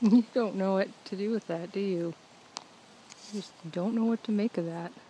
You don't know what to do with that, do you? You just don't know what to make of that.